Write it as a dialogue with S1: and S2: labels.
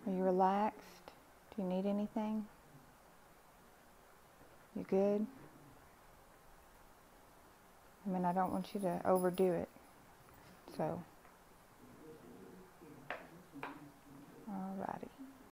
S1: Are you relaxed? Do you need anything? You good? I mean, I don't want you to overdo it. So